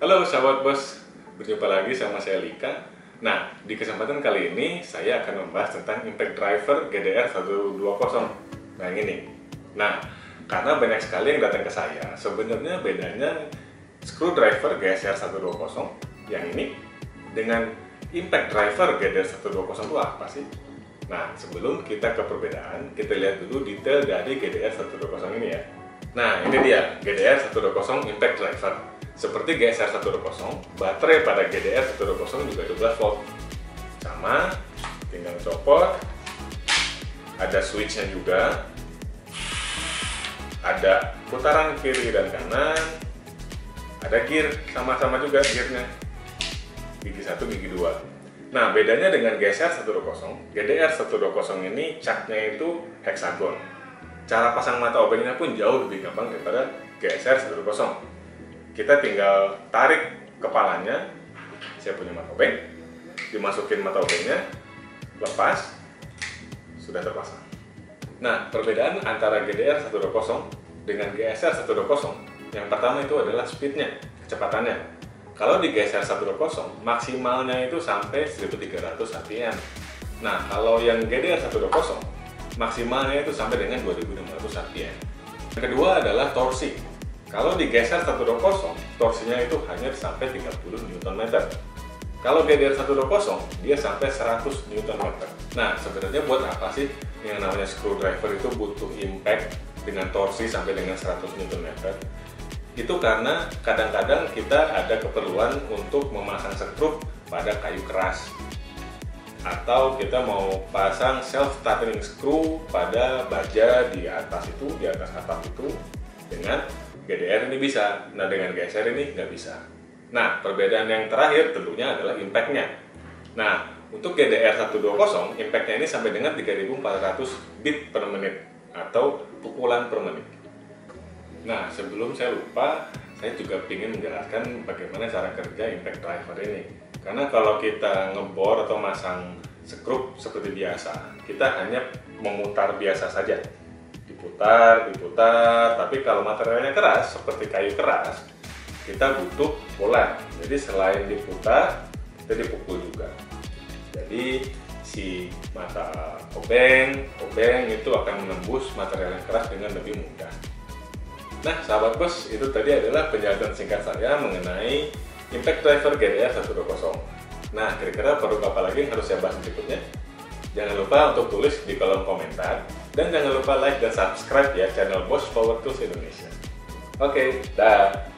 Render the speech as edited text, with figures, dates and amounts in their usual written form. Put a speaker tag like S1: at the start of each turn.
S1: Halo sahabat bos, berjumpa lagi sama saya Lika. Nah, di kesempatan kali ini saya akan membahas tentang impact driver GDR 120. Nah, ini. Nah, karena banyak sekali yang datang ke saya, sebenarnya bedanya screwdriver GSR 120 yang ini dengan impact driver GDR 120 itu apa sih? Nah, sebelum kita ke perbedaan, kita lihat dulu detail dari GDR 120 ini ya. Nah, ini dia GDR 120 impact driver. Seperti GSR 120, baterai pada GDR 120 juga 12 volt. Sama, tinggal copot. Ada switchnya juga. Ada putaran kiri dan kanan. Ada gear, sama-sama juga gearnya. Gigi 1, gigi 2. Nah, bedanya dengan GSR 120, GDR 120 ini catnya itu heksagon. Cara pasang mata obengnya pun jauh lebih gampang daripada GSR 120. Kita tinggal tarik kepalanya, saya punya mata obeng, dimasukin mata obengnya, lepas, sudah terpasang. Nah, perbedaan antara GDR 120 dengan GSR 120, yang pertama itu adalah speednya, kecepatannya. Kalau di GSR 120, maksimalnya itu sampai 1300 rpm. Nah, kalau yang GDR 120, maksimalnya itu sampai dengan 2600 rpm. Yang kedua adalah torsi. Kalau di GSR 120, torsinya itu hanya sampai 30 Nm. Kalau GDR 120, dia sampai 100 Nm. Nah, sebenarnya buat apa sih yang namanya screwdriver itu butuh impact dengan torsi sampai dengan 100 Nm? Itu karena kadang-kadang kita ada keperluan untuk memasang skrup pada kayu keras. Atau kita mau pasang self-tightening screw pada baja di atas itu, di atas atap itu, dengan GDR ini bisa. Nah, dengan GSR ini nggak bisa. Nah, perbedaan yang terakhir tentunya adalah impact-nya. Nah, untuk GDR 120, impact-nya ini sampai dengan 3400 bit per menit atau pukulan per menit. Nah, sebelum saya lupa, saya juga ingin menjelaskan bagaimana cara kerja impact driver ini. Karena kalau kita ngebor atau masang skrup seperti biasa, kita hanya memutar biasa saja. Diputar, tapi kalau materialnya keras, seperti kayu keras, kita butuh pukulan. Jadi selain diputar, kita dipukul juga. Jadi si mata obeng itu akan menembus material yang keras dengan lebih mudah. Nah, sahabat bos, itu tadi adalah penjelasan singkat saya mengenai impact driver GDR 120. Nah, kira-kira produk apa lagi yang harus saya bahas berikutnya? Jangan lupa untuk tulis di kolom komentar. Dan jangan lupa like dan subscribe ya channel Bosch Power Tools Indonesia. Oke, dah.